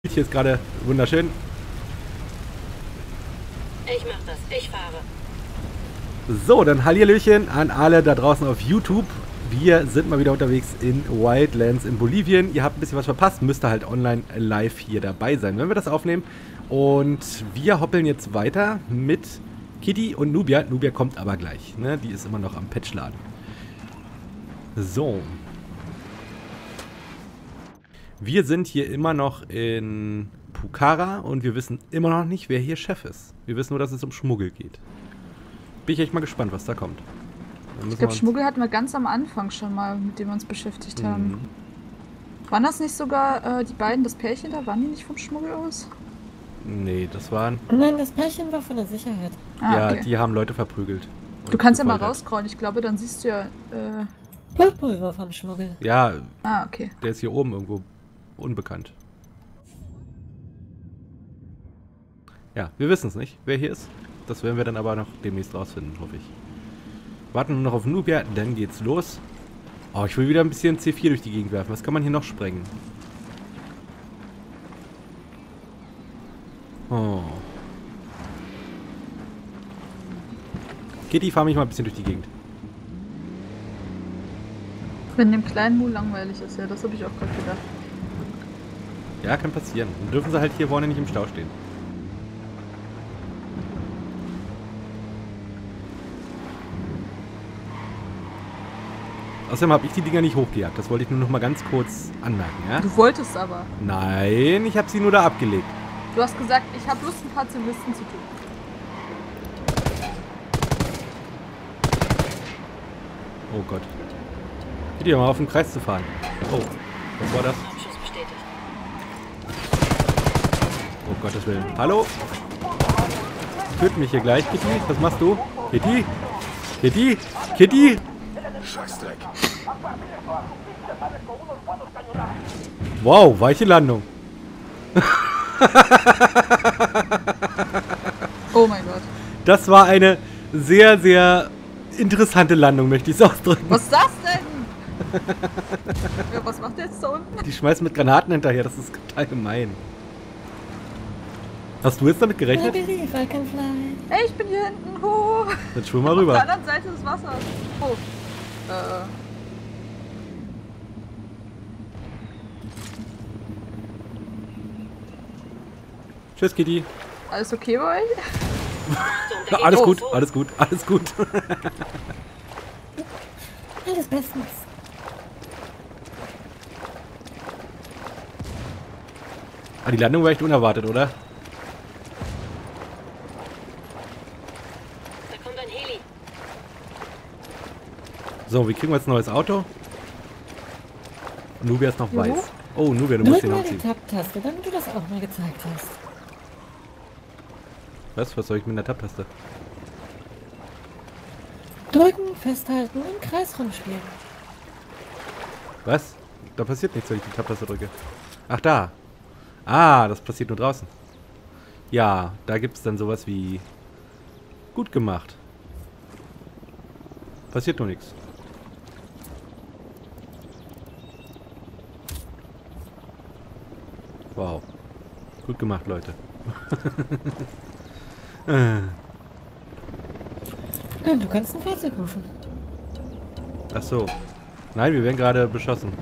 Hier ist gerade wunderschön. Ich mach das, ich fahre. So, dann Hallihallöchen an alle da draußen auf YouTube. Wir sind mal wieder unterwegs in Wildlands in Bolivien. Ihr habt ein bisschen was verpasst, müsst ihr halt online live hier dabei sein, wenn wir das aufnehmen. Und wir hoppeln jetzt weiter mit Kitty und Nubia. Nubia kommt aber gleich, ne? Die ist immer noch am Patchladen. So. Wir sind hier immer noch in Pucara und wir wissen immer noch nicht, wer hier Chef ist. Wir wissen nur, dass es um Schmuggel geht. Bin ich echt mal gespannt, was da kommt. Ich glaube, Schmuggel hatten wir ganz am Anfang schon mal, mit dem wir uns beschäftigt haben. Waren das nicht sogar die beiden, das Pärchen da? Waren die nicht vom Schmuggel aus? Nee, das waren... Nein, das Pärchen war von der Sicherheit. Ah, ja, okay. Die haben Leute verprügelt. Du kannst ja mal rausscrollen, ich glaube, dann siehst du ja... Blutpulver vom Schmuggel. Ja, Ah, okay. der ist hier oben irgendwo unbekannt. Ja, wir wissen es nicht, wer hier ist. Das werden wir dann aber noch demnächst rausfinden, hoffe ich. Warten nur noch auf Nubia, dann geht's los. Oh, ich will wieder ein bisschen C4 durch die Gegend werfen. Was kann man hier noch sprengen? Oh. Kitty, fahr mich mal ein bisschen durch die Gegend. Wenn dem kleinen Mu langweilig ist, ja, das habe ich auch gerade gedacht. Ja, kann passieren. Dann dürfen sie halt hier vorne nicht im Stau stehen. Außerdem habe ich die Dinger nicht hochgejagt. Das wollte ich nur noch mal ganz kurz anmerken, ja? Du wolltest aber. Nein, ich habe sie nur da abgelegt. Du hast gesagt, ich habe Lust, ein paar Zivilisten zu tun. Oh Gott. Bitte mal auf den Kreis zu fahren. Oh, was war das? Abschuss bestätigt. Oh Gottes Willen. Hallo? Töten mich hier gleich, Kitty. Was machst du? Kitty? Kitty? Kitty? Scheißdreck. Wow, weiche Landung. Oh mein Gott. Das war eine sehr, sehr interessante Landung, möchte ich es ausdrücken. Was ist das denn? Ja, was macht der jetzt da unten? Die schmeißen mit Granaten hinterher, das ist total gemein. Hast du jetzt damit I gerechnet? believe I can fly. Ey, ich bin hier hinten. Oh. Dann schwimm mal Auf der rüber. anderen Seite des Wassers. Oh. Tschüss, Kitty. Alles okay bei euch? Ja, alles gut, alles gut, alles gut. Alles bestens. Die Landung war echt unerwartet, oder? Da kommt ein Heli. So, wie kriegen wir jetzt ein neues Auto? Nubia ist noch Juhu. weiß. Oh, Nubia, du musst Drück den mal die aufziehen. Tab-Taste, damit du das auch mal gezeigt hast. Was soll ich mit der Tab-Taste? Drücken, festhalten und im Kreis rumspielen. Was? Da passiert nichts, wenn ich die Tab-Taste drücke. Ach, da. Ah, das passiert nur draußen. Ja, da gibt es dann sowas wie... Gut gemacht. Passiert nur nichts. Wow. Gut gemacht, Leute. Ja, du kannst ein Fahrzeug rufen. Ach so. Nein, wir werden gerade beschossen.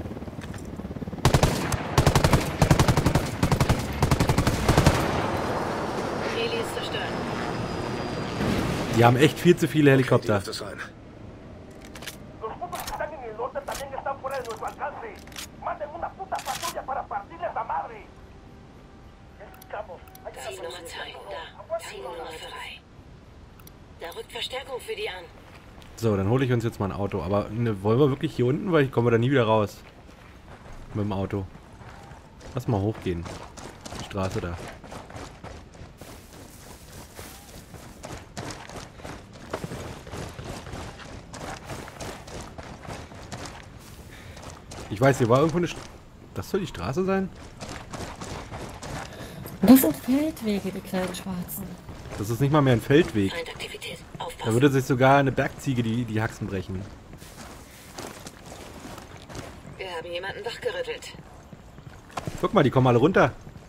Heli ist zerstört. Die haben echt viel zu viele Helikopter. Okay, die das ein. Los putos que están en el norte también están fuera de nuestro alcance. Manden una puta patrulla para partirles la madre. Necesitamos. Ziel Nummer 2, da. Ziel Nummer 3. Da rückt Verstärkung für die an. So, dann hole ich uns jetzt mal ein Auto. Aber ne, wollen wir wirklich hier unten? Weil ich komme da nie wieder raus. Mit dem Auto. Lass mal hochgehen. Die Straße da. Ich weiß, hier war irgendwo eine... Das soll die Straße sein? Das sind Feldwege, die kleinen Schwarzen. Das ist nicht mal mehr ein Feldweg. Feindaktivität. Da Aufpassen. würde sich sogar eine Bergziege die Haxen brechen. Wir haben jemanden wachgerüttelt. Guck mal, die kommen alle runter.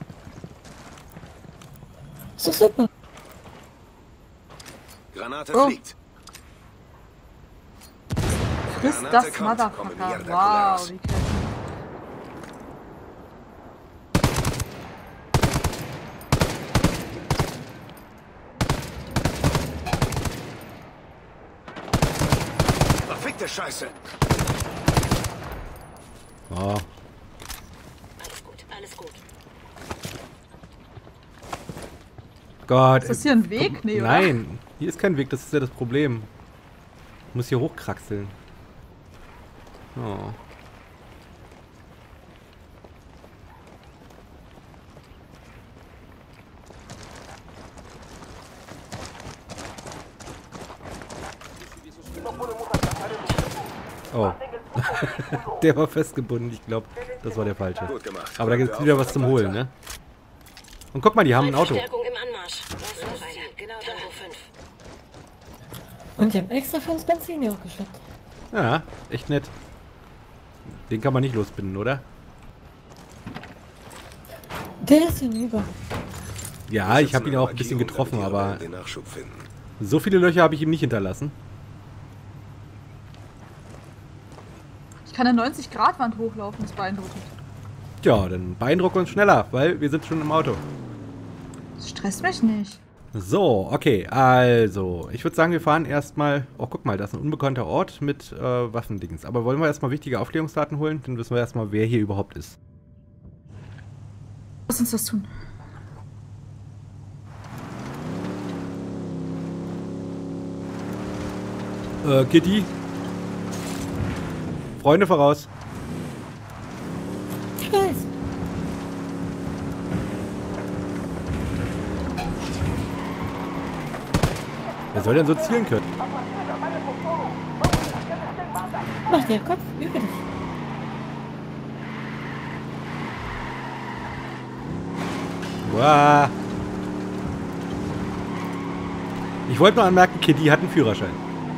Ist doch super. Granate Oh. fliegt. Friss Granate das kommt. Motherfucker. Kombiniere der Wow, Collares. wie krass. Verfickte Scheiße. Oh, Alles gut, alles gut. Gott. Ist das hier ein Weg? Nee, oder? Nein, hier ist kein Weg, das ist ja das Problem. Ich muss hier hochkraxeln. Oh. Oh. Der war festgebunden, ich glaube, das war der falsche. Gut gemacht. Aber da gibt es wieder was zum Holen, ne? Und guck mal, die haben ein Auto. Verstärkung im Anmarsch. Da ist noch einer. Genau Tango 5. Und die haben extra für uns Benzin hier hochgeschleppt. Ja, echt nett. Den kann man nicht losbinden, oder? Der ist hinüber. Ja, ich habe ihn auch ein bisschen getroffen, aber Den Nachschub finden. so viele Löcher habe ich ihm nicht hinterlassen. Ich kann eine 90-Grad-Wand hochlaufen, das ist beeindruckend. Ja, dann beeindruck uns schneller, weil wir sind schon im Auto. Das stresst mich nicht. So, okay, also, ich würde sagen, wir fahren erstmal... Oh, guck mal, das ist ein unbekannter Ort mit Waffendings. Aber wollen wir erstmal wichtige Aufklärungsdaten holen? Dann wissen wir erstmal, wer hier überhaupt ist. Lass uns das tun. Kitty? Freunde voraus. Ich weiß. Wer soll denn so zielen können? Mach dir den Kopf, übe dich. Wow. Ich wollte nur anmerken, Kitty hat einen Führerschein.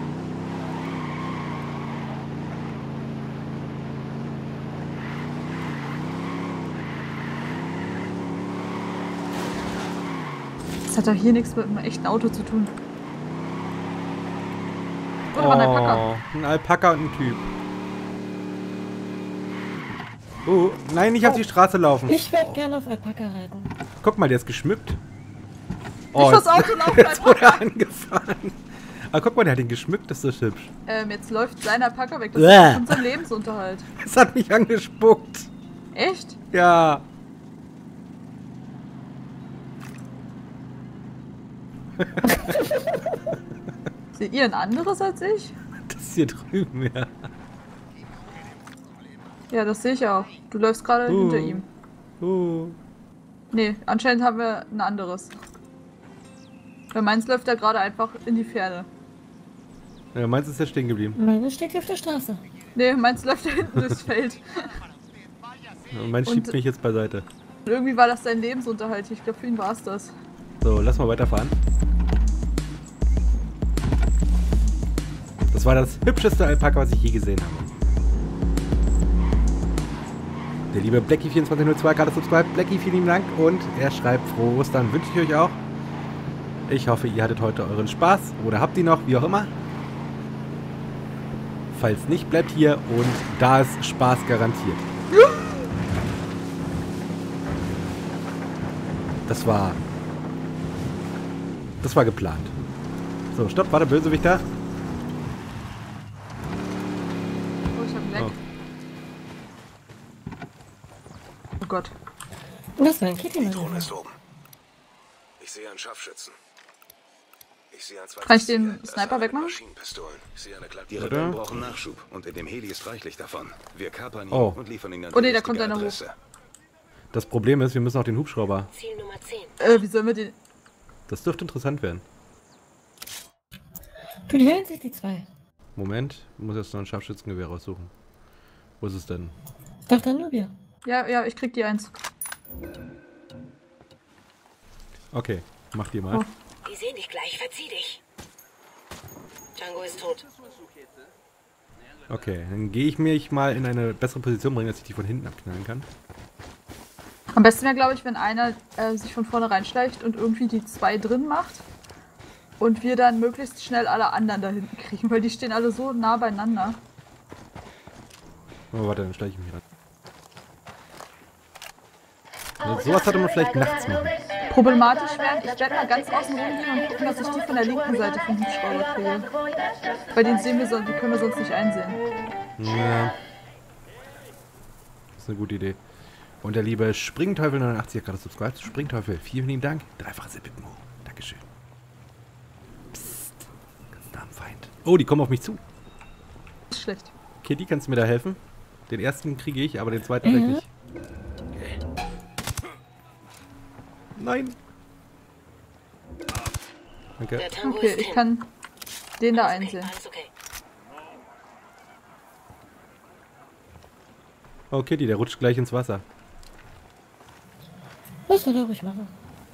Das hat doch hier nichts mit einem echten Auto zu tun. Oder war ein Alpaka? Ein Alpaka und ein Typ. Nein, nicht auf die Straße laufen. Ich werde gerne auf Alpaka reiten. Guck mal, der ist geschmückt. Ich muss Auto laufen, jetzt wurde Alpaka. er angefahren. Aber guck mal, der hat ihn geschmückt, das ist so hübsch. Jetzt läuft sein Alpaka weg. Das Bäh. ist unser Lebensunterhalt. Es hat mich angespuckt. Echt? Ja. Seht ihr ein anderes als ich? Das ist hier drüben, ja. Ja, das sehe ich auch. Du läufst gerade hinter ihm. Nee, anscheinend haben wir ein anderes. Weil meins läuft ja gerade einfach in die Ferne. Ja, meins ist ja stehen geblieben. Meine steht hier auf der Straße. Nee, meins läuft da hinten durchs Feld. Und meins schiebt mich jetzt beiseite. Und irgendwie war das sein Lebensunterhalt. Ich glaube, für ihn war es das. So, lass mal weiterfahren. Das war das hübscheste Alpaka, was ich je gesehen habe. Der liebe Blackie2402 gerade subscribe. Blackie, vielen lieben Dank. Und er schreibt, frohe Ostern wünsche ich euch auch. Ich hoffe, ihr hattet heute euren Spaß. Oder habt ihn noch, wie auch immer. Falls nicht, bleibt hier. Und da ist Spaß garantiert. Das war geplant. So, stopp, warte, Bösewicht da. Oh, ich hab einen Leck. Oh Gott. Das war ein Kitty, Die mein Drohne Lieber. ist oben. Ich sehe einen Scharfschützen. Ich sehe ein zweites Kann ich den Ziel. Das Sniper ist eine mit wegmachen? Maschinenpistolen. Ich sehe eine Klappe. Die Warte. Rebellen brauchen Nachschub und in dem Heli ist reichlich davon. Wir kapern ihn Oh. und liefern ihn dann Oh nee, die da kommt richtige einer hoch. Adresse. Das Problem ist, wir müssen auch den Hubschrauber. Ziel Nummer 10. Wie sollen wir den... Das dürfte interessant werden. Für die hören sich die zwei. Moment, ich muss jetzt noch ein Scharfschützengewehr raussuchen. Wo ist es denn? Doch dann nur wir. Ja, ich krieg die eins. Okay, mach die mal. Oh. Die sehen dich gleich, verzieh dich. Django ist tot. Okay, dann gehe ich mich mal in eine bessere Position bringen, dass ich die von hinten abknallen kann. Am besten wäre, glaube ich, wenn einer sich von vorne reinschleicht und irgendwie die 2 drin macht und wir dann möglichst schnell alle anderen da hinten kriegen, weil die stehen alle so nah beieinander. Oh, warte, dann schleiche ich mich ran. Also, sowas sollte man vielleicht nachts machen. Problematisch wäre, ich werde mal ganz außen rumgehen und gucken, dass ich die von der linken Seite vom Hubschrauber kriege. Bei denen sehen wir so, die können wir sonst nicht einsehen. Ja. Das ist eine gute Idee. Und der liebe Springteufel 89 hat gerade subscribed. Springteufel, vielen lieben Dank. Dreifaches Epipmo. Dankeschön. Psst. Ganz nah am Feind. Oh, die kommen auf mich zu. Ist schlecht. Kitty, kannst du mir da helfen? Den ersten kriege ich, aber den zweiten kriege ich. Nein. Danke. Der Tango Okay, ist ich hin. kann den da Alles okay, einsehen. alles okay. Oh, Kitty, der rutscht gleich ins Wasser. Was soll er ruhig machen?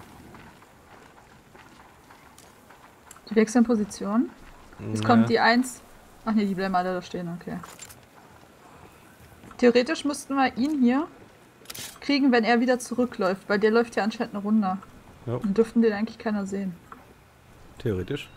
Die wechseln Position. Jetzt kommt die 1. Ach ne, die bleiben alle da stehen, okay. Theoretisch müssten wir ihn hier kriegen, wenn er wieder zurückläuft, weil der läuft ja anscheinend eine Runde. Ja. Dann dürften den eigentlich keiner sehen. Theoretisch.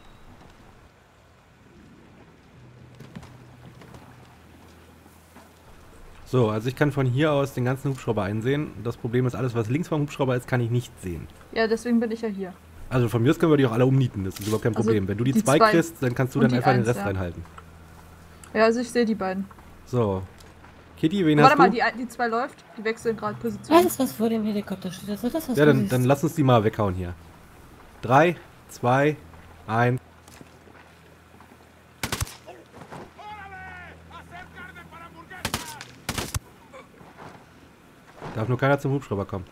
So, also ich kann von hier aus den ganzen Hubschrauber einsehen. Das Problem ist, alles was links vom Hubschrauber ist, kann ich nicht sehen. Ja, deswegen bin ich ja hier. Also von mir aus können wir die auch alle umnieten, das ist überhaupt kein Also Problem. Wenn du die die 2 zwei kriegst, dann kannst du und dann die einfach den 1, Rest ja. reinhalten. Ja, also ich sehe die beiden. So. Kitty, wen Warte hast mal, du? die 2 läuft, die wechseln gerade Position. Alles, was vor dem Helikopter steht, also das, was Ja, du dann siehst. lass uns die mal weghauen hier. 3, 2, 1. Darf nur keiner zum Hubschrauber kommen.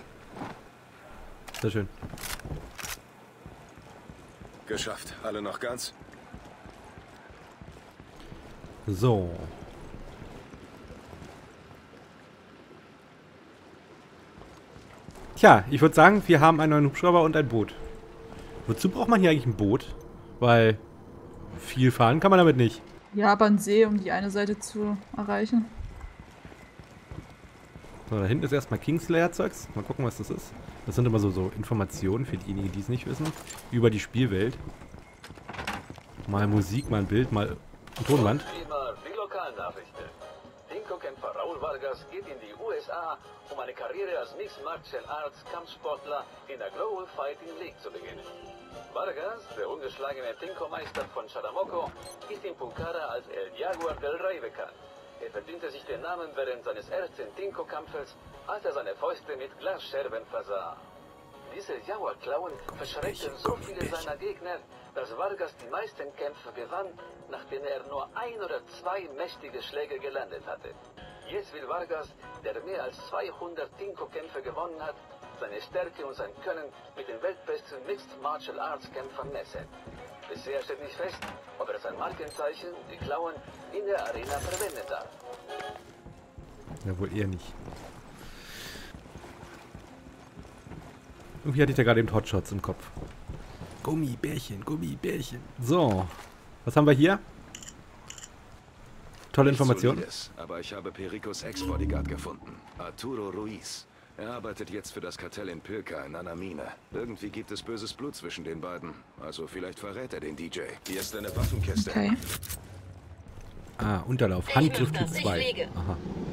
Sehr schön. Geschafft. Alle noch ganz? So. Tja, ich würde sagen, wir haben einen neuen Hubschrauber und ein Boot. Wozu braucht man hier eigentlich ein Boot? Weil viel fahren kann man damit nicht. Ja, aber ein See, um die eine Seite zu erreichen. So, da hinten ist erstmal Kingslayer-Zeugs. Mal gucken, was das ist. Das sind immer so Informationen für diejenigen, die es nicht wissen. Über die Spielwelt. Mal Musik, mal ein Bild, mal ein Tonband. Immer die Lokalnachrichten. Tinko-Kämpfer Raul Vargas geht in die USA, um eine Karriere als Mixed Martial Arts Kampfsportler in der Global Fighting League zu beginnen. Vargas, der ungeschlagene Tinko-Meister von Chadamoco, ist in Pucara als El Jaguar del Rey bekannt. Er verdiente sich den Namen während seines ersten Tinko-Kampfes, als er seine Fäuste mit Glasscherben versah. Diese Jaguar-Klauen verschreckten so viele seiner Gegner, dass Vargas die meisten Kämpfe gewann, nachdem er nur 1 oder 2 mächtige Schläge gelandet hatte. Jetzt will Vargas, der mehr als 200 Tinko-Kämpfe gewonnen hat, seine Stärke und sein Können mit den weltbesten Mixed Martial Arts Kämpfern messen. Bisher steht nicht fest, ob er sein Markenzeichen, die Klauen, in der Arena verwenden darf. Ja, wohl eher nicht. Irgendwie hatte ich da gerade eben Hotshots im Kopf. Gummibärchen, Gummibärchen. So. Was haben wir hier? Tolle Information. Solides, aber ich habe Pericos Ex-Bodyguard gefunden. Arturo Ruiz. Er arbeitet jetzt für das Kartell in Pirca in einer Mine. Irgendwie gibt es böses Blut zwischen den beiden. Also vielleicht verrät er den DJ. Hier ist eine Waffenkiste. Okay. Ah, Unterlauf. Ich Handgriff mach Typ das, ich 2. fliege. Aha.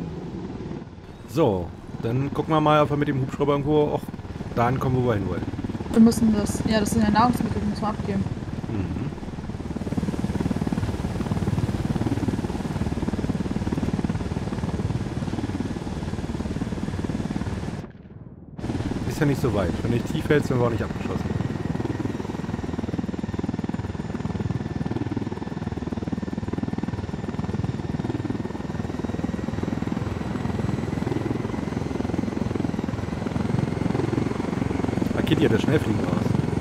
So, dann gucken wir mal, ob wir mit dem Hubschrauber irgendwo auch da ankommen, wo wir hin wollen. Wir müssen das. Ja, das sind ja Nahrungsmittel, die müssen wir abgeben. Mhm. Ist ja nicht so weit. Wenn du nicht tief hältst, sind wir auch nicht abgeschossen. Kitty hat das Schnellfliegen raus.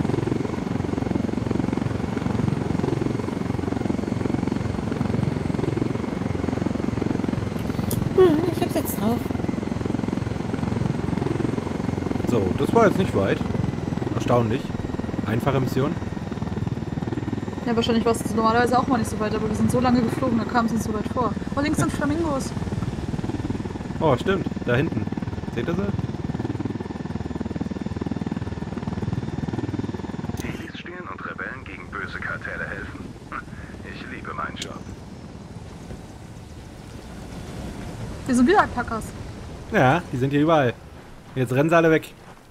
Ich hab's jetzt drauf. So, das war jetzt nicht weit. Erstaunlich. Einfache Mission. Ja, wahrscheinlich war es normalerweise auch mal nicht so weit, aber wir sind so lange geflogen, da kam es uns so weit vor. Oh, links sind Flamingos. Oh, stimmt. Da hinten. Seht ihr sie? Hier sind wieder Alpakas. Ja, die sind hier überall. Jetzt rennen sie alle weg.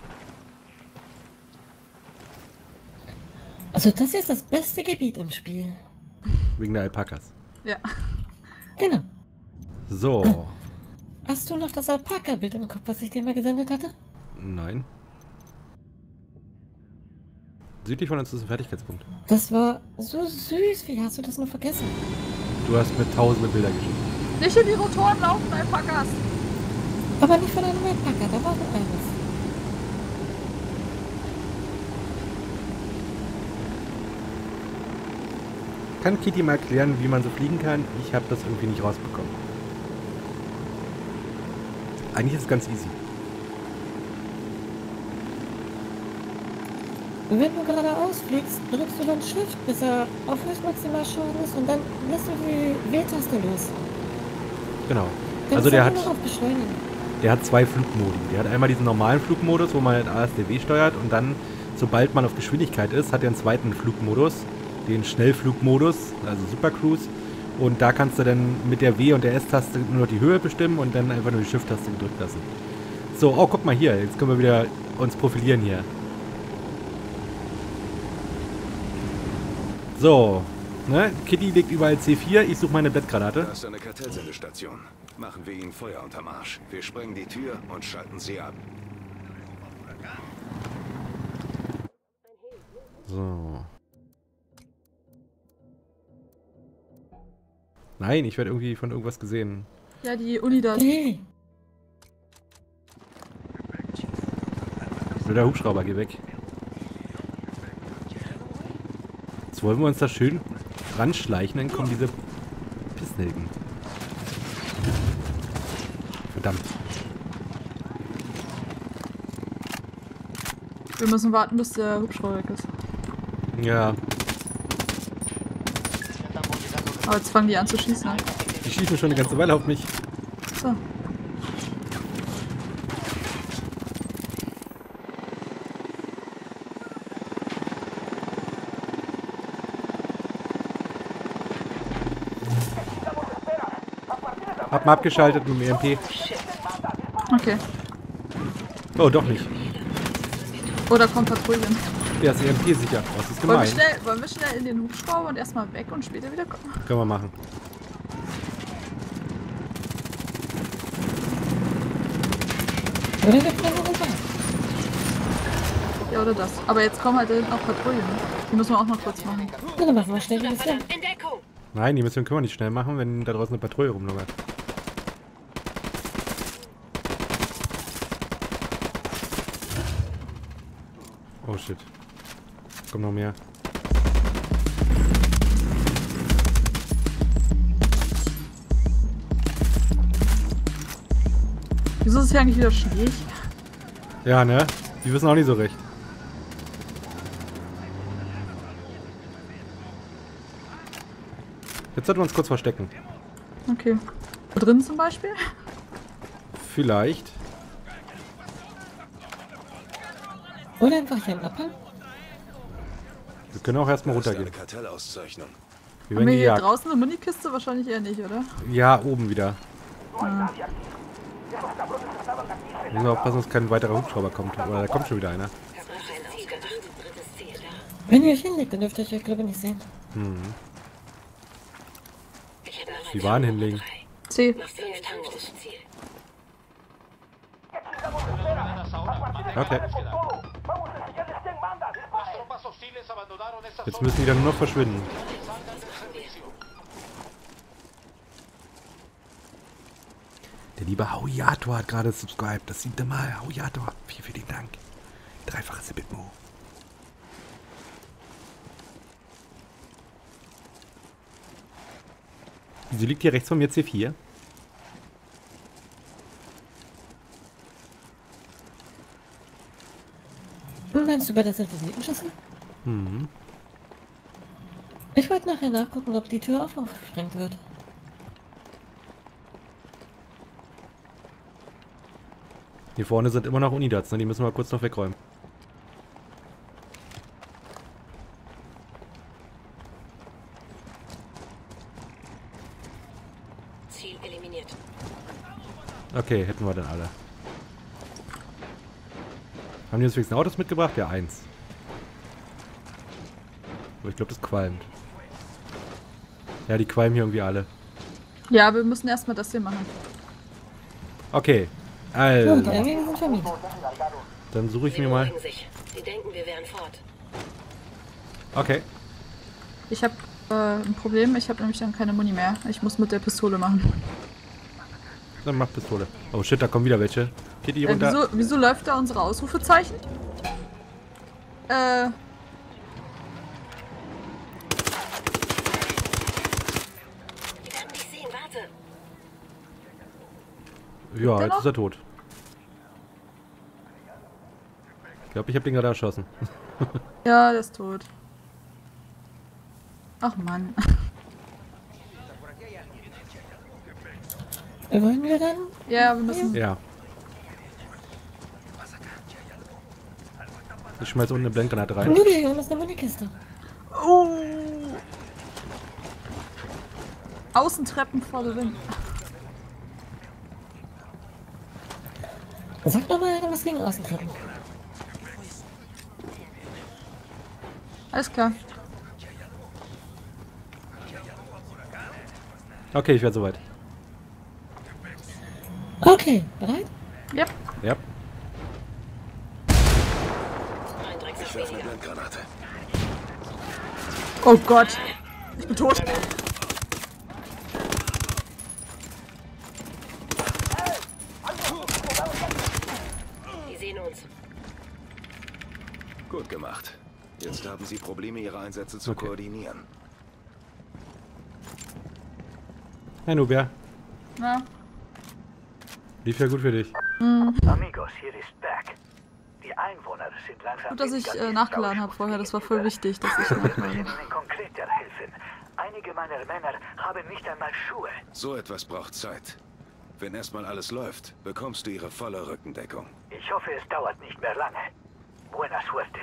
Also das hier ist das beste Gebiet im Spiel. Wegen der Alpakas. Ja. Genau. So. Hast du noch das Alpaka-Bild im Kopf, was ich dir mal gesendet hatte? Nein. Südlich von uns ist ein Fertigkeitspunkt. Das war so süß. Wie hast du das nur vergessen? Du hast mir tausende Bilder geschickt. Nicht in die Rotoren laufen, Alpakas. Aber nicht von einem Alpaka, da war noch eines. Kann Kitty mal erklären, wie man so fliegen kann? Ich habe das irgendwie nicht rausbekommen. Eigentlich ist es ganz easy. Wenn du geradeaus fliegst, drückst du dann Shift, bis er auf Höchstmaximalschaden ist und dann lässt du die W-Taste los. Genau. Dann Also ist der er hat, nur noch auf Beschleunigen. der hat zwei Flugmodi. Der hat einmal diesen normalen Flugmodus, wo man halt ASDW steuert und dann, sobald man auf Geschwindigkeit ist, hat er einen zweiten Flugmodus, den Schnellflugmodus, also Super Cruise. Und da kannst du dann mit der W- und der S-Taste nur noch die Höhe bestimmen und dann einfach nur die Shift-Taste gedrückt lassen. So, oh, guck mal hier. Jetzt können wir wieder uns profilieren hier. So, ne? Kitty legt überall C4, ich suche meine Da Bettgranate. ist eine Kartellsendestation. Machen wir ihnen Feuer unterm Arsch. Wir sprengen die Tür und schalten sie ab. So. Nein, ich werde irgendwie von irgendwas gesehen. Ja, die Uni da. Hey, Der Hubschrauber, geh weg. Jetzt wollen wir uns da schön ranschleichen, dann kommen diese Pissnelken. Verdammt. Wir müssen warten, bis der Hubschrauber weg ist. Ja, Aber jetzt fangen die an zu schießen. Ne? die schießen schon eine ganze Weile auf mich. So. Hab mal abgeschaltet mit dem EMP. Okay. Oh, doch nicht. Oh, da kommt Patrouillen. Der ist EMP sicher. Das ist Wollen gemein. wir schnell in den Hubschrauber und erstmal weg und später wieder kommen? Können wir machen. oder wir bringen rüber. Ja, oder das. Aber jetzt kommen halt da hinten auch Patrouillen. Die müssen wir auch noch kurz machen. Na, dann machen wir schnell dieses Ding. In Deckung! Nein, die können wir nicht schnell machen, wenn da draußen eine Patrouille rumlungert. Oh shit. Kommt noch mehr. Wieso ist es hier eigentlich wieder Schnee? Ja, ne? Die wissen auch nicht so recht. Jetzt sollten wir uns kurz verstecken. Okay. Da drin zum Beispiel? Vielleicht. Oder einfach hier abhauen. Wir können auch erstmal Das ist eine runtergehen. Kartellauszeichnung. Wir Haben werden wir hier gejagt. draußen eine Munikiste? Wahrscheinlich eher nicht, oder? Ja, oben wieder. Wir müssen aufpassen, dass kein weiterer Hubschrauber kommt. Aber da kommt schon wieder einer. Ziel gemacht. Drittes Ziel da. Wenn ihr euch hinlegt, dann dürft ihr euch, glaube ich, nicht sehen. Ich habe noch ein Die waren hinlegen. C. Noch 5 Tangos. Ziel. Okay. Vamos a enseñarles quién manda. Disparen. Tropas hostiles abandonaron esta Jetzt zona. müssen die dann nur noch verschwinden. Salgan del servicio. Der liebe Haujator hat gerade subscribed. Das 7. Mal. Haujator. Vielen Dank. Dreifaches Bitmo. Wieso liegt hier rechts von mir C4? Meinst du bei der Satellitenschüssel? Mhm. Ich wollte nachher nachgucken, ob die Tür aufgesprengt wird. Hier vorne sind immer noch Unidats, ne? Die müssen wir kurz noch wegräumen. Ziel eliminiert. Okay, hätten wir dann alle. Haben die uns wenigstens Autos mitgebracht? Ja, 1. Aber ich glaube, das qualmt. Ja, die qualmen hier irgendwie alle. Ja, wir müssen erstmal das hier machen. Okay, So, also. die Eingänge sind vermietet. Dann suche ich Sie mir mal... beruhigen sich. Sie denken, wir wären fort. Okay. Ich habe ein Problem, ich habe nämlich dann keine Muni mehr. Ich muss mit der Pistole machen. Dann mach Pistole. Oh shit, da kommen wieder welche. Kitty runter. Wieso läuft da unsere Ausrufezeichen? Die werden dich sehen, warte. Ja, der jetzt noch? ist er tot. Ich glaube, ich habe den gerade erschossen. Ja, der ist tot. Ach Mann. Wollen wir dann? Ja, wir müssen... Ja. Ich schmeiß unten eine Blendgranate rein. Nö, wir haben jetzt eine Munikiste. Außentreppen vor der Wind. Sag doch mal was gegen Außentreppen. Alles klar. Okay, ich werde soweit. Okay, bereit? Yep. Ja. Ein Drecksack Ich werfe eine weniger. Blendgranate. Oh Gott. Ich bin tot. Die sehen uns. Gut gemacht. Jetzt haben Sie Probleme, Ihre Einsätze zu Okay. koordinieren. Hey Nubia, Na, Lief ja gut für dich. Amigos, hier ist Berg. Die Einwohner sind langsam... Gut, dass ich weniger nachgeladen habe misstrauisch vorher. uns Das war voll gegenüber. wichtig, dass ich Wir nachlade. müssen ihnen konkreter helfen. Einige meiner Männer haben nicht einmal Schuhe. So etwas braucht Zeit. Wenn erstmal alles läuft, bekommst du ihre volle Rückendeckung. Ich hoffe, es dauert nicht mehr lange. Buena suerte.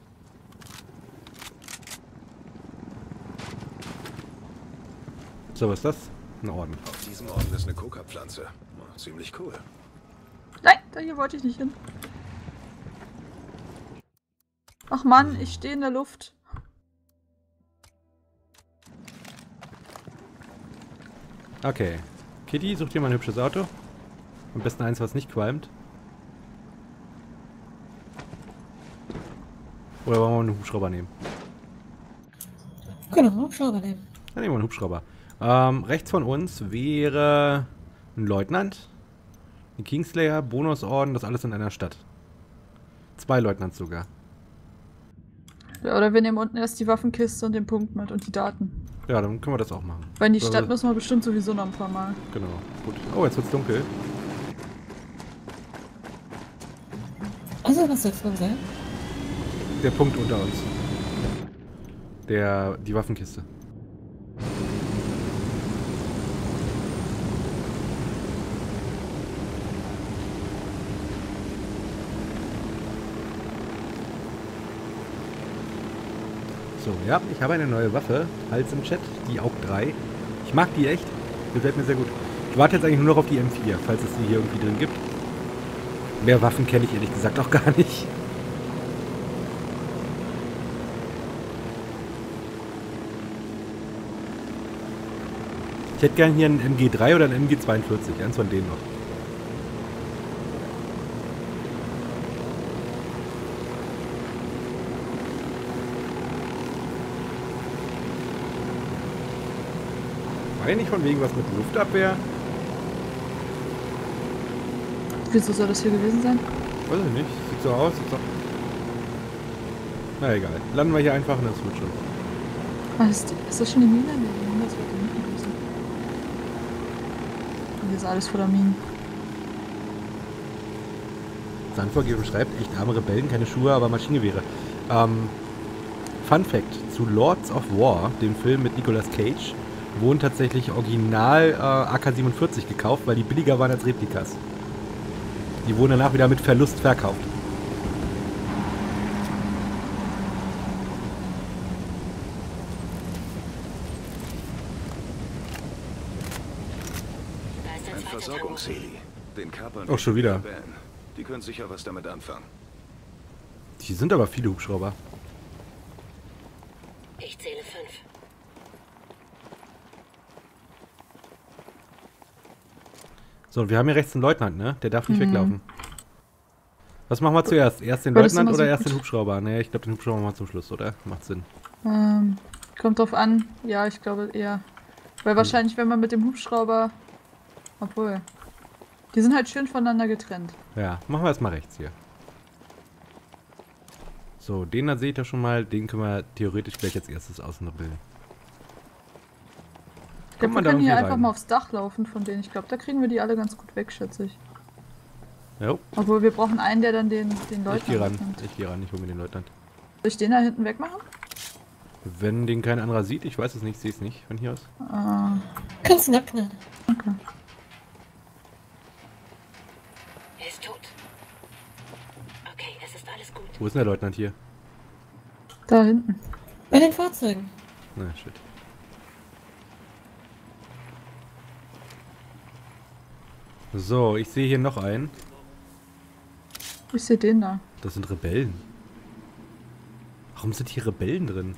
So, was ist das? Ein Orden. Auf diesem Orden ist eine Coca-Pflanze. Ziemlich cool. Nein, da hier wollte ich nicht hin. Ach Mann, ich stehe in der Luft. Okay. Kitty, such dir mal ein hübsches Auto. Am besten eins, was nicht qualmt. Oder wollen wir einen Hubschrauber nehmen? Genau, Hubschrauber nehmen. Dann nehmen wir einen Hubschrauber. Rechts von uns wäre ein Leutnant, ein Kingslayer, Bonusorden, das alles in einer Stadt. 2 Leutnants sogar. Ja, oder wir nehmen unten erst die Waffenkiste und den Punkt mit und die Daten. Ja, dann können wir das auch machen. Weil in die Also- Stadt müssen wir bestimmt sowieso noch ein paar Mal. Genau. Gut. Oh, jetzt wird's dunkel. Also, was soll's nun sein? Der Punkt unter uns. Die Waffenkiste. So, ja, ich habe eine neue Waffe. Hals im Chat, die AUG 3. Ich mag die echt. Gefällt mir sehr gut. Ich warte jetzt eigentlich nur noch auf die M4, falls es die hier irgendwie drin gibt. Mehr Waffen kenne ich ehrlich gesagt auch gar nicht. Ich hätte gern hier einen MG3 oder einen MG42, eins von denen noch. War ja nicht von wegen was mit Luftabwehr? Wieso soll das hier gewesen sein? Weiß ich nicht. Sieht so aus. Sieht so... Na egal. Landen wir hier einfach und das wird schon. Ah, ist das schon die Mine? Nee, die Mine ist weiter hinten gewesen. Und hier ist alles voller Minen. Sandvorgeben schreibt, echt arme Rebellen, keine Schuhe, aber Maschinengewehre. Fun Fact, zu Lords of War, dem Film mit Nicolas Cage, wurden tatsächlich original AK-47 gekauft, weil die billiger waren als Replikas. Die wurden danach wieder mit Verlust verkauft. Da ist ein Ein zweiter Versorgungsheli. Den Kapern. Oh, schon wieder. Rebellen. Die können sicher was damit anfangen. Hier sind aber viele Hubschrauber. Ich zähle 5. So, wir haben hier rechts einen Leutnant, ne? Der darf nicht weglaufen. Was machen wir zuerst? Erst den Aber das ist Leutnant immer so oder erst gut. den Hubschrauber? Ne, ich glaube den Hubschrauber machen wir zum Schluss, oder? Macht Sinn. Kommt drauf an. Ja, ich glaube eher. Weil wahrscheinlich, wenn man mit dem Hubschrauber... Obwohl. Die sind halt schön voneinander getrennt. Ja, machen wir erstmal rechts hier. So, den da sehe ich doch schon mal. Den können wir theoretisch gleich als erstes außenbilden. Ich glaube, man wir da können hier irgendwie einfach rein? mal aufs Dach laufen von denen. Ich glaube, da kriegen wir die alle ganz gut weg, schätze ich. Jo, Obwohl, wir brauchen einen, der dann den Leutnant ich gehe ran. mitnimmt. Ich gehe ran, ich hole mir den Leutnant. Soll ich den da hinten wegmachen? Wenn den kein anderer sieht, ich weiß es nicht, sehe es nicht von hier aus. Kannst du abknallen. Okay. Er ist tot. Okay, es ist alles gut. Wo ist denn der Leutnant hier? Da hinten. Bei den Fahrzeugen. Na, shit. So, ich sehe hier noch einen. Ich sehe den da. Das sind Rebellen. Warum sind hier Rebellen drin?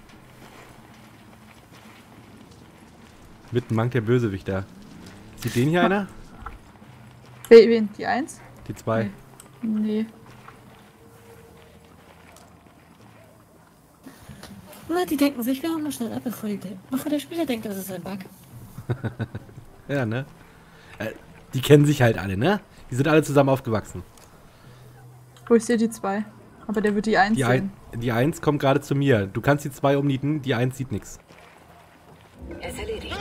Mitten mankt der Bösewicht da. Sieht den hier einer? Wen? Die 1? Die 2. Nee. Na, die denken sich, wir hauen mal schnell ab, bevor der Spieler denkt, das ist ein Bug. Ja, ne? Die kennen sich halt alle, ne? Die sind alle zusammen aufgewachsen. Wo ich sehe die 2. Aber der wird die 1 sehen. Die 1 kommt gerade zu mir. Du kannst die 2 umnieten, die 1 sieht nichts. Er ist erledigt.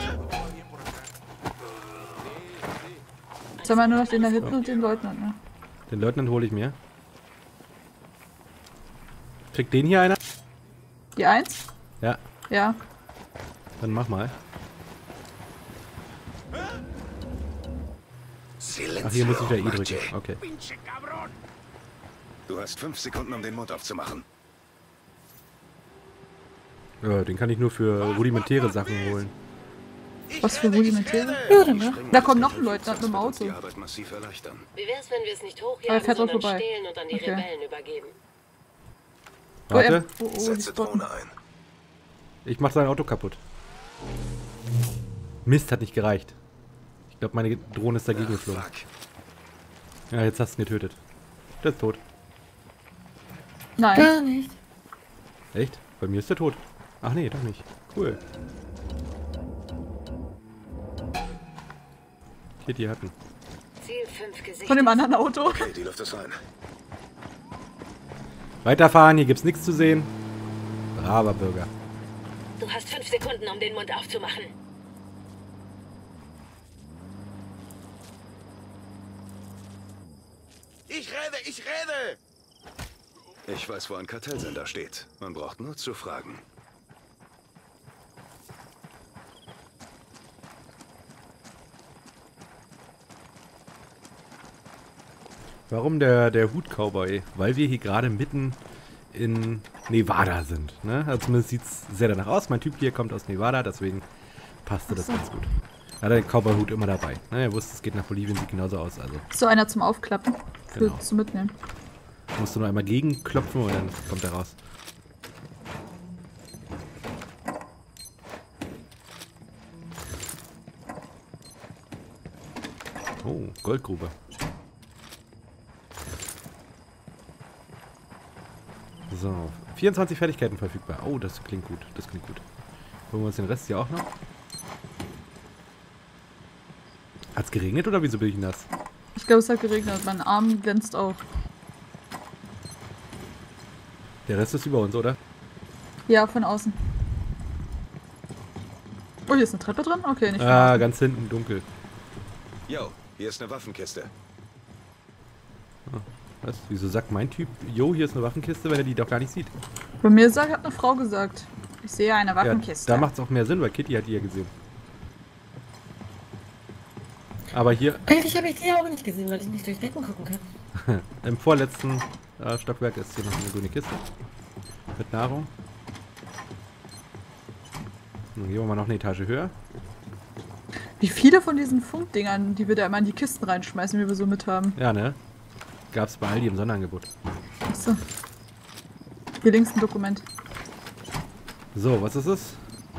Jetzt haben wir nur noch den da hinten und den Leutnant, ne? Den Leutnant hole ich mir. Kriegt den hier einer? Die 1? Ja, Ja. dann mach mal. Ach, hier muss ich wieder I drücken. Okay. Du hast 5 Sekunden, um den Mund aufzumachen. Ja, den kann ich nur für rudimentäre Sachen holen. Was für rudimentäre? Ja, dann mach. Da kommt noch ein Leutnant mit dem Das wird uns Auto. die Arbeit massiv erleichtern. Wie wär's, wenn wir es nicht Aber er hochjagen, fährt dran sondern vorbei. stehlen und an die Okay. Rebellen übergeben? Warte, Oh, die Setze spotten. Drohne ein. ich mach sein Auto kaputt. Mist, hat nicht gereicht. Ich glaube, meine Drohne ist dagegen geflogen. Fuck. Ja, jetzt hast du ihn getötet. Der ist tot. Nein. Gar nicht. Echt? Bei mir ist der tot. Ach nee, doch nicht. Cool. Hier, die hatten. Ziel 5 gesichtet. Von dem anderen Auto. Okay, die Luft ist rein. Weiterfahren, hier gibt's nichts zu sehen. Braver Bürger. Du hast 5 Sekunden, um den Mund aufzumachen. Ich rede, ich rede! Ich weiß, wo ein Kartellsender steht. Man braucht nur zu fragen. Warum der Hut-Cowboy? Weil wir hier gerade mitten in Nevada sind. Ne? Also zumindest sieht es sehr danach aus. Mein Typ hier kommt aus Nevada, deswegen passte das ganz gut. Er hat den Cowboy-Hut immer dabei. Ne? Er wusste, es geht nach Bolivien, sieht genauso aus. Also So einer zum Aufklappen. Für Genau. zu mitnehmen. musst du nur einmal gegenklopfen und dann kommt er raus. Oh, Goldgrube. So, 24 Fertigkeiten verfügbar. Oh, das klingt gut. Das klingt gut. Holen wir uns den Rest hier auch noch. Hat's geregnet oder wieso bin ich nass? Ich glaube, es hat geregnet. Mein Arm glänzt auch. Der Rest ist über uns, oder? Ja, von außen. Oh, hier ist eine Treppe drin? Okay, nicht von Ah, außen. ganz hinten dunkel. Yo, hier ist eine Waffenkiste. Was? Wieso sagt mein Typ, jo, hier ist eine Waffenkiste, wenn er die doch gar nicht sieht? Bei mir hat eine Frau gesagt. Ich sehe eine Waffenkiste. Ja, da macht es auch mehr Sinn, weil Kitty hat die ja gesehen. Aber hier Eigentlich habe ich die auch nicht gesehen, weil ich nicht durch Decken gucken kann. im vorletzten Stockwerk ist hier noch eine grüne Kiste. Mit Nahrung. Dann gehen wir mal noch eine Etage höher. Wie viele von diesen Funkdingern, die wir da immer in die Kisten reinschmeißen, wie wir so mit haben. Ja, ne? Gab's bei Aldi im Sonderangebot. Achso. Hier links ein Dokument. So, was ist es?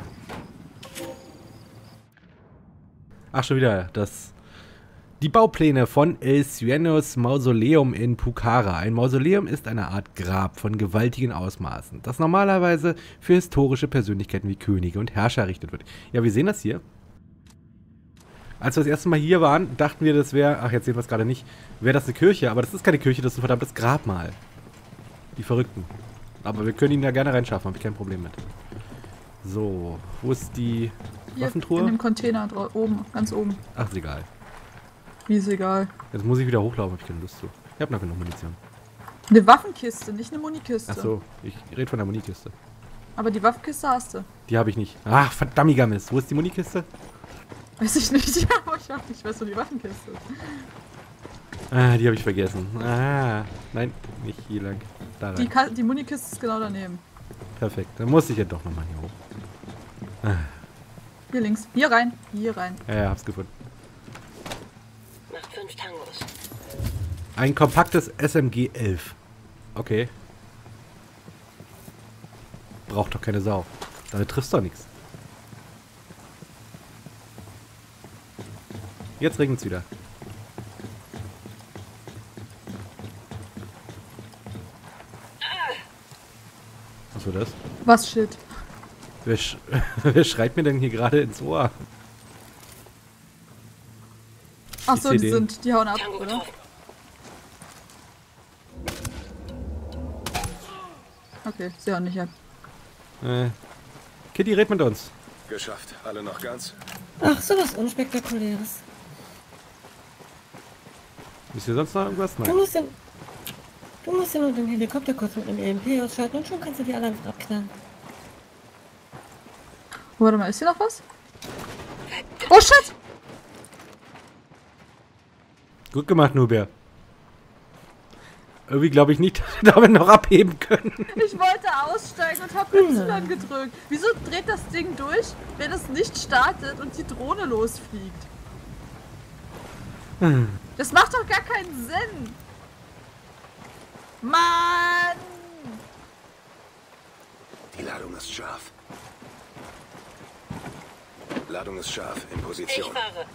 Ach, schon wieder die Baupläne von El Sueños Mausoleum in Pucara. Ein Mausoleum ist eine Art Grab von gewaltigen Ausmaßen, das normalerweise für historische Persönlichkeiten wie Könige und Herrscher errichtet wird. Ja, wir sehen das hier. Als wir das erste Mal hier waren, dachten wir, das wäre, ach, jetzt sehen wir es gerade nicht, wäre das eine Kirche, aber das ist keine Kirche, das ist ein verdammtes Grabmal. Die Verrückten. Aber wir können ihn da gerne reinschaffen, habe ich kein Problem mit. So, wo ist die Hier, Waffentruhe? in dem Container oben, ganz oben. Ach, ist egal. Wie ist egal. Jetzt muss ich wieder hochlaufen, habe ich keine Lust zu. Ich habe noch genug Munition. Eine Waffenkiste, nicht eine Munikiste. Ach so, ich rede von der Munikiste. Aber die Waffenkiste hast du. Die habe ich nicht. Ach, verdammtiger Mist. Wo ist die Munikiste? Weiß ich nicht. Ja, aber ich hab nicht, weißt du, die Waffenkiste ist. Ah, die habe ich vergessen. Ah, nein, nicht hier lang. Da rein. Die Munikiste ist genau daneben. Perfekt, dann muss ich ja doch nochmal hier hoch. Ah. Hier links. Hier rein. Hier rein. Ja, hab's gefunden. Macht 5 Tangos. Ein kompaktes SMG 11. Okay. Braucht doch keine Sau. Damit triffst du doch nichts. Jetzt regnet's wieder. Was war das? Was shit? Wer schreit mir denn hier gerade ins Ohr? Achso, Ich seh die hauen ab, Tango oder? getroffen. Okay, sie hauen nicht ab. Kitty, red mit uns. Geschafft. Alle noch ganz? Ach, sowas Unspektakuläres. Ist hier sonst noch irgendwas? Du Nein. musst ja nur den Helikopter kurz mit dem EMP ausschalten und schon kannst du die alle einfach abknallen. Oh, warte mal, ist hier noch was? Oh shit! Gut gemacht, Nubia. Irgendwie glaube ich nicht, dass wir damit noch abheben können. Ich wollte aussteigen und hab Y gedrückt. Wieso dreht das Ding durch, wenn es nicht startet und die Drohne losfliegt? Das macht doch gar keinen Sinn. Mann! Die Ladung ist scharf. Ladung ist scharf. In Ich Position. fahre.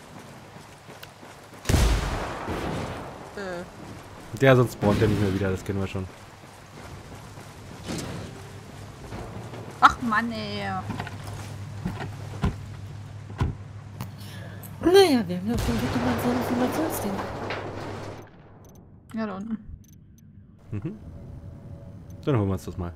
Der, sonst spawnt der nicht mehr wieder, das kennen wir schon. Ach Mann, ey. Naja, wir haben ja auf dem Weg mal so ein Informationsding. Ja, da unten. Mhm. Dann holen wir uns das mal.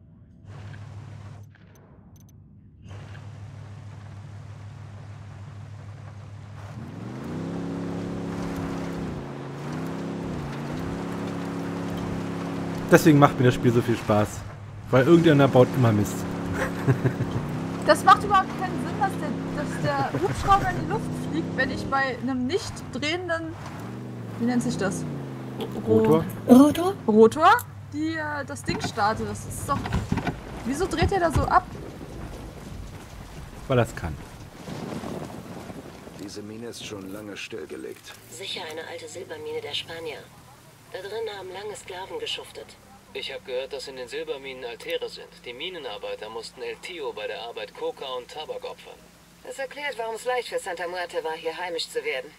Deswegen macht mir das Spiel so viel Spaß. Weil irgendeiner baut immer Mist. Das macht überhaupt keinen Sinn, dass der Hubschrauber in die Luft fliegt, wenn ich bei einem nicht drehenden, wie nennt sich das? Rotor? Rotor, das Ding startet. Das ist doch... Wieso dreht er da so ab? Weil das kann. Diese Mine ist schon lange stillgelegt. Sicher eine alte Silbermine der Spanier. Da drin haben lange Sklaven geschuftet. Ich habe gehört, dass in den Silberminen Altäre sind. Die Minenarbeiter mussten El Tío bei der Arbeit Coca und Tabak opfern. Das erklärt, warum es leicht für Santa Muerte war, hier heimisch zu werden.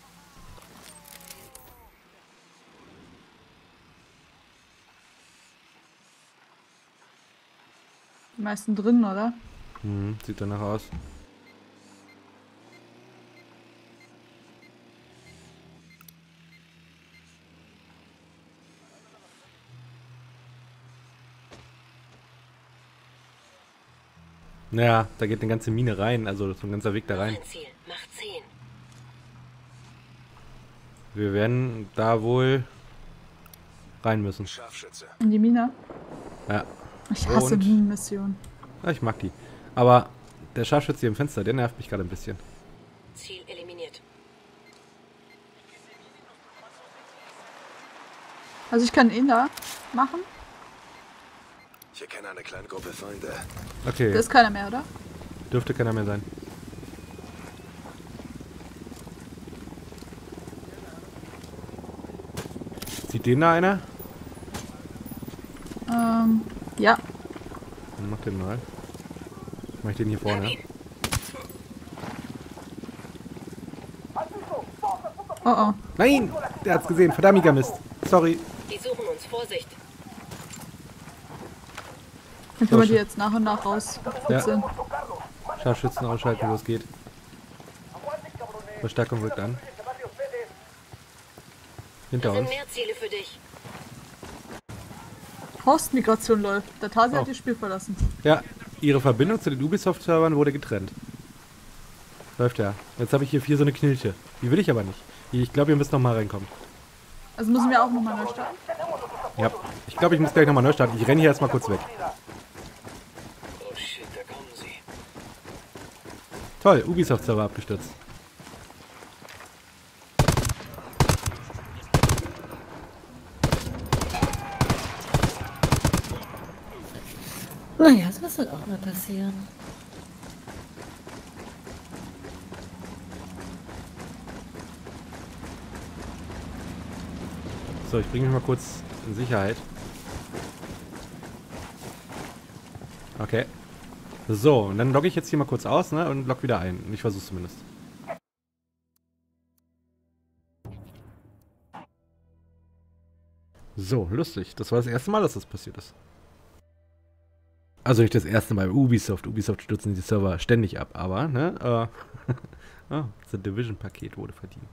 Die meisten drin, oder? Sieht danach aus. Naja, da geht eine ganze Mine rein, also so ein ganzer Weg da rein. Ein Ziel. Macht 10. Wir werden da wohl rein müssen. Scharfschütze. In die Mine. Ja. Ich hasse Und- Minenmissionen. Ja, ich mag die. Aber der Scharfschütze hier im Fenster, der nervt mich gerade ein bisschen. Ziel eliminiert. Also ich kann ihn da machen. Ich erkenne eine kleine Gruppe Feinde. Okay, Da ist keiner mehr, oder? dürfte keiner mehr sein. Sieht den da einer? Ja. Dann mach den mal. Mach ich den hier vorne. Oh oh. Nein! Der hat's gesehen. Verdammter Mist. Sorry. Die suchen uns. Vorsicht. Dann können wir die jetzt nach und nach rausputzeln. Scharfschützen ausschalten, wo es geht. Verstärkung rückt an. Hinter Da sind uns. mehr Ziele für dich. Postmigration läuft. Der Tasi Oh. hat das Spiel verlassen. Ja, ihre Verbindung zu den Ubisoft-Servern wurde getrennt. Läuft ja. Jetzt habe ich hier 4 so eine Knilche. Die will ich aber nicht. Ich glaube, ihr müsst nochmal reinkommen. Also müssen wir auch nochmal neu starten. Ja. Ich glaube, ich muss gleich nochmal neu starten. Ich renne hier erstmal kurz weg. Oh shit, da kommen sie. Toll, Ubisoft-Server abgestürzt. Naja, sowas wird auch mal passieren. So, ich bringe mich mal kurz in Sicherheit. Okay. So, und dann logge ich jetzt hier mal kurz aus, ne? Und logge wieder ein. Ich versuche zumindest. So, lustig. Das war das erste Mal, dass das passiert ist. Also nicht das erste Mal bei Ubisoft. Ubisoft stürzen die Server ständig ab, aber, ne? Oh, das Division-Paket wurde verdient.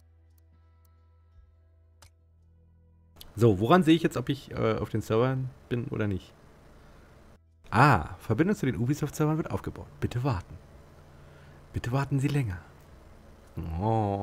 So, woran sehe ich jetzt, ob ich auf den Servern bin oder nicht? Ah, Verbindung zu den Ubisoft-Servern wird aufgebaut. Bitte warten. Bitte warten Sie länger. Oh.